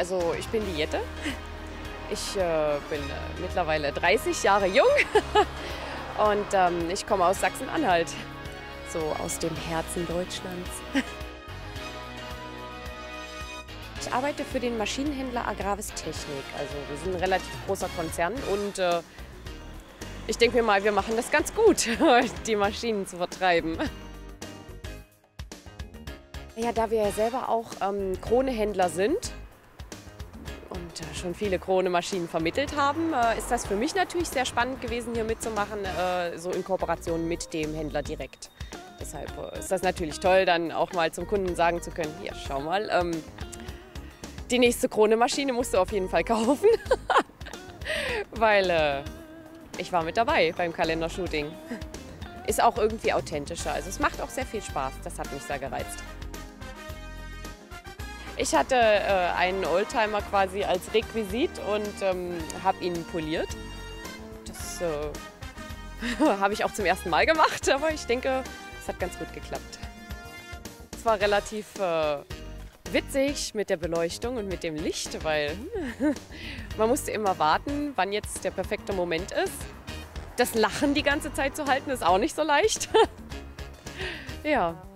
Also ich bin die Jette. Ich bin mittlerweile 30 Jahre jung und ich komme aus Sachsen-Anhalt, so aus dem Herzen Deutschlands. Ich arbeite für den Maschinenhändler Agravis Technik. Also wir sind ein relativ großer Konzern und ich denke mir mal, wir machen das ganz gut, die Maschinen zu vertreiben. Ja, da wir ja selber auch Krone-Händler sind und schon viele Krone-Maschinen vermittelt haben, ist das für mich natürlich sehr spannend gewesen, hier mitzumachen, so in Kooperation mit dem Händler direkt. Deshalb ist das natürlich toll, dann auch mal zum Kunden sagen zu können, hier, schau mal, die nächste Krone-Maschine musst du auf jeden Fall kaufen, weil ich war mit dabei beim Kalendershooting. Ist auch irgendwie authentischer, also es macht auch sehr viel Spaß, das hat mich sehr gereizt. Ich hatte einen Oldtimer quasi als Requisit und habe ihn poliert. Das habe ich auch zum ersten Mal gemacht, aber ich denke, es hat ganz gut geklappt. Es war relativ witzig mit der Beleuchtung und mit dem Licht, weil man musste immer warten, wann jetzt der perfekte Moment ist. Das Lachen die ganze Zeit zu halten, ist auch nicht so leicht. Ja.